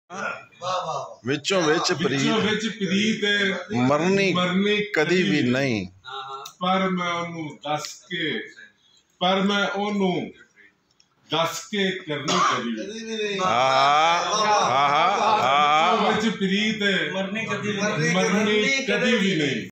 विचों विच प्रीत मरनी कदी भी नहीं, पर मैं ओनू दस के करनी कदी प्रीत मरनी कदी भी नहीं।